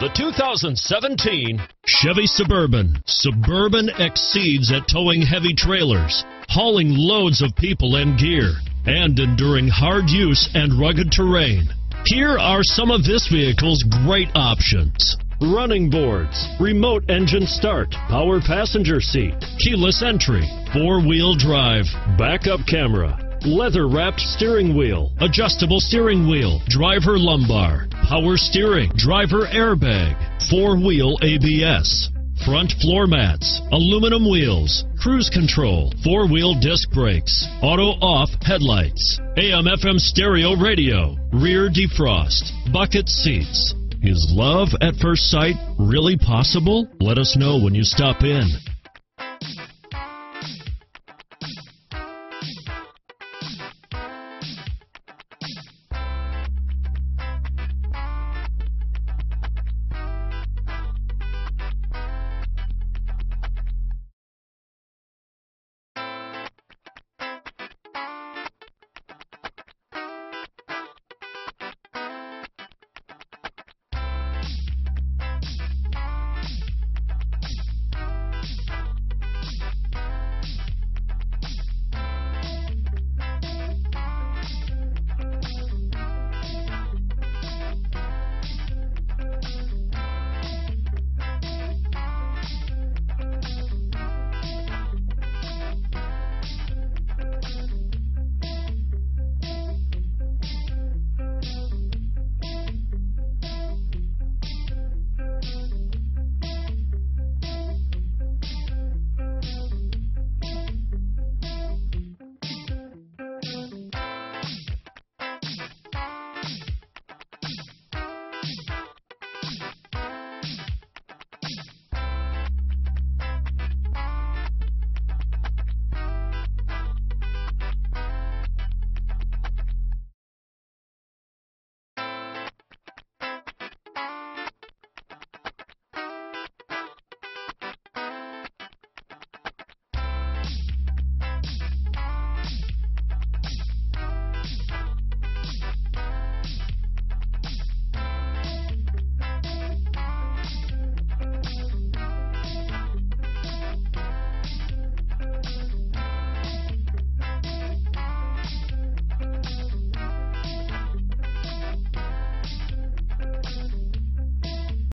The 2017 Chevy Suburban. Suburban exceeds at towing heavy trailers, hauling loads of people and gear, and enduring hard use and rugged terrain. Here are some of this vehicle's great options: running boards, remote engine start, power passenger seat, keyless entry, four-wheel drive, backup camera, leather-wrapped steering wheel, adjustable steering wheel, driver lumbar, power steering, driver airbag, four-wheel ABS, front floor mats, aluminum wheels, cruise control, four-wheel disc brakes, auto-off headlights, AM/FM stereo radio, rear defrost, bucket seats. Is love at first sight really possible? Let us know when you stop in.